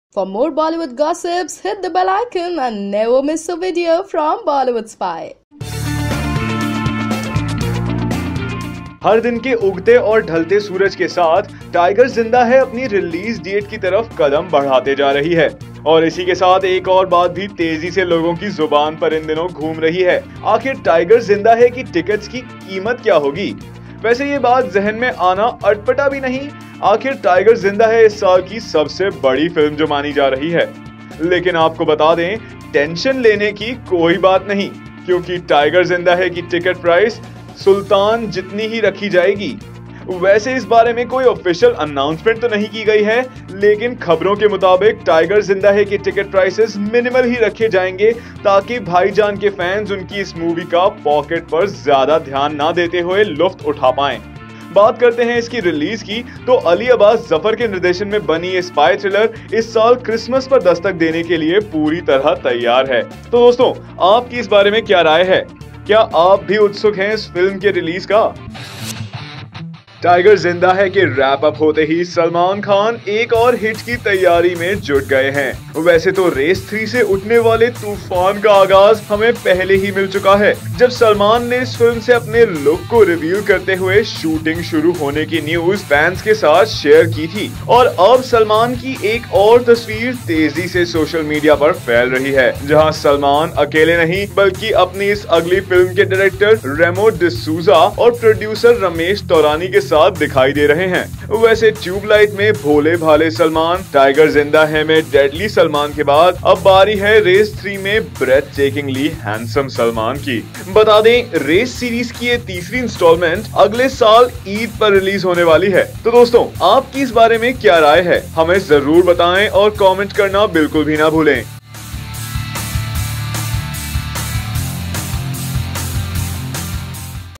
For more Bollywood gossips, hit the bell icon and never miss a video from Bollywood Spy. हर दिन के उगते और ढलते सूरज के साथ टाइगर जिंदा है अपनी रिलीज डेट की तरफ कदम बढ़ाते जा रही है। और इसी के साथ एक और बात भी तेजी से लोगों की जुबान पर इन दिनों घूम रही है। आखिर टाइगर जिंदा है की टिकट्स की कीमत क्या होगी? वैसे ये बात जहन में आना अटपटा भी नहीं। आखिर टाइगर जिंदा है इस साल की सबसे बड़ी फिल्म जो मानी जा रही है। लेकिन आपको बता दें, टेंशन लेने की कोई बात नहीं, क्योंकि टाइगर जिंदा है की टिकट प्राइस सुल्तान जितनी ही रखी जाएगी। वैसे इस बारे में कोई ऑफिशियल अनाउंसमेंट तो नहीं की गई है, लेकिन खबरों के मुताबिक टाइगर जिंदा है के टिकट प्राइसेस मिनिमल ही रखे जाएंगे, ताकि भाईजान के फैंस उनकी इस मूवी का पॉकेट पर ज्यादा ध्यान ना देते हुए लुत्फ उठा पाएं। बात करते हैं इसकी रिलीज की, तो अली अब्बास जफर के निर्देशन में बनी ये स्पाई थ्रिलर इस साल क्रिसमस पर दस्तक देने के लिए पूरी तरह तैयार है। तो दोस्तों, आपकी इस बारे में क्या राय है? क्या आप भी उत्सुक हैं इस फिल्म के रिलीज का? टाइगर जिंदा है के रैप अप होते ही सलमान खान एक और हिट की तैयारी में जुट गए हैं। वैसे तो रेस 3 से उठने वाले तूफान का आगाज हमें पहले ही मिल चुका है, जब सलमान ने इस फिल्म से अपने लुक को रिवील करते हुए शूटिंग शुरू होने की न्यूज फैंस के साथ शेयर की थी। और अब सलमान की एक और तस्वीर तेजी से सोशल मीडिया पर फैल रही है, जहां सलमान अकेले नहीं बल्कि अपनी इस अगली फिल्म के डायरेक्टर रेमो डिसूजा और प्रोड्यूसर रमेश तौरानी के साथ दिखाई दे रहे हैं। वैसे ट्यूबलाइट में भोले भाले सलमान, टाइगर जिंदा है में डेडली सलमान के बाद अब बारी है रेस 3 में ब्रेथ टेकिंगली हैंडसम सलमान की। बता दें, रेस सीरीज की ये तीसरी इंस्टॉलमेंट अगले साल ईद पर रिलीज होने वाली है। तो दोस्तों, आपकी इस बारे में क्या राय है? हमें जरूर बताएं और कमेंट करना बिल्कुल भी ना भूलें।